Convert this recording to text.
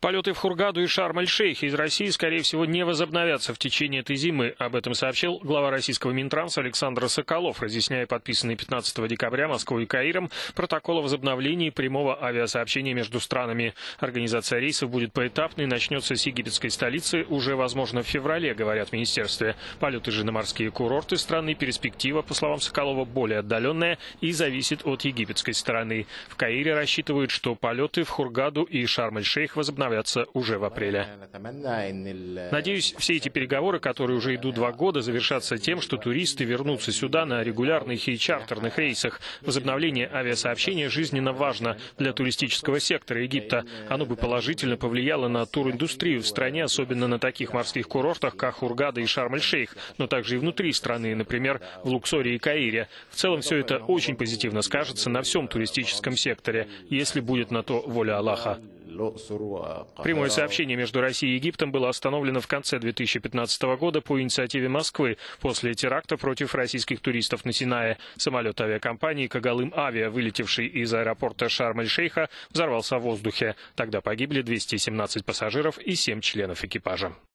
Полеты в Хургаду и Шарм-эль-Шейх из России, скорее всего, не возобновятся в течение этой зимы. Об этом сообщил глава российского Минтранса Александр Соколов, разъясняя подписанный 15 декабря Москвой и Каиром протокол о возобновлении прямого авиасообщения между странами. Организация рейсов будет поэтапной, начнется с египетской столицы уже, возможно, в феврале, говорят в министерстве. Полеты же на морские курорты страны перспектива, по словам Соколова, более отдаленная и зависит от египетской стороны. В Каире рассчитывают, что полеты в Хургаду и Шарм-эль-Шейх возобновятся уже в апреле. Надеюсь, все эти переговоры, которые уже идут 2 года, завершатся тем, что туристы вернутся сюда на регулярных и чартерных рейсах. Возобновление авиасообщения жизненно важно для туристического сектора Египта. Оно бы положительно повлияло на туриндустрию в стране, особенно на таких морских курортах, как Хургада и Шарм-эль-Шейх, но также и внутри страны, например, в Луксоре и Каире. В целом все это очень позитивно скажется на всем туристическом секторе, если будет на то воля Аллаха. Прямое сообщение между Россией и Египтом было остановлено в конце 2015 года по инициативе Москвы после теракта против российских туристов на Синае. Самолет авиакомпании «Когалым Авиа», вылетевший из аэропорта Шарм-эль-Шейха, взорвался в воздухе. Тогда погибли 217 пассажиров и 7 членов экипажа.